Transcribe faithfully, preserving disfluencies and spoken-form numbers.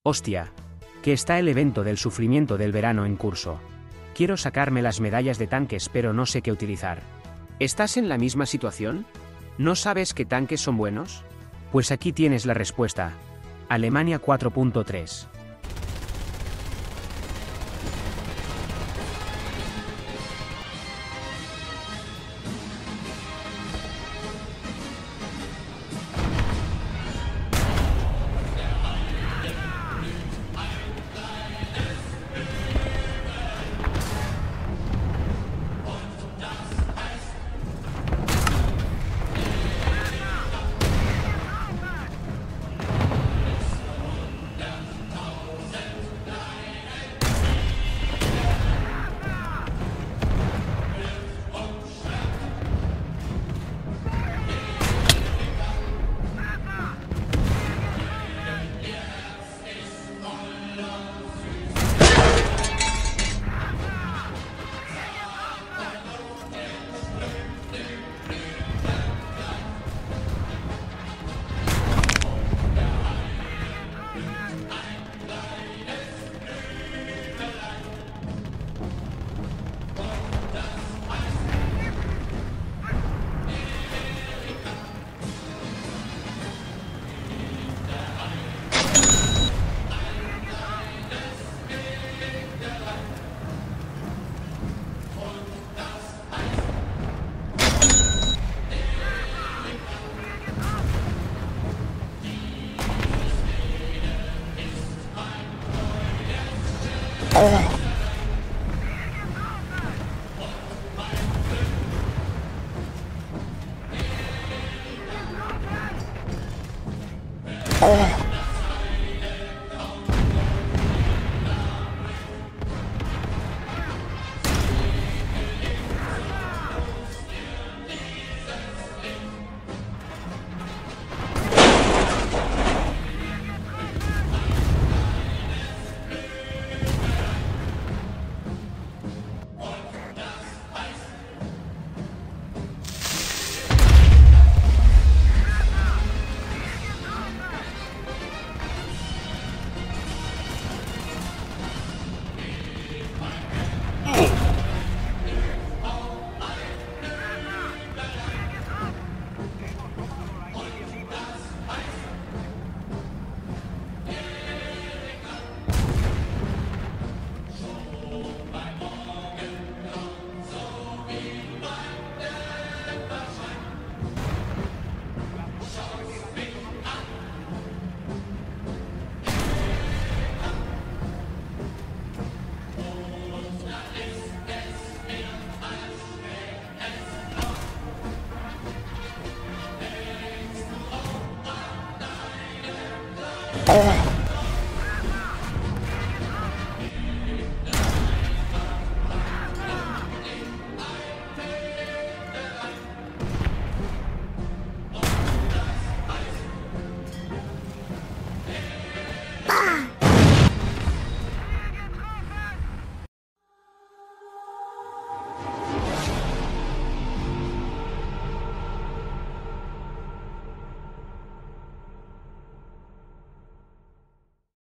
Hostia, que está el evento del sufrimiento del verano en curso. Quiero sacarme las medallas de tanques pero no sé qué utilizar. ¿Estás en la misma situación? ¿No sabes qué tanques son buenos? Pues aquí tienes la respuesta. Alemania cuatro punto tres. Oh. Oh. Oh.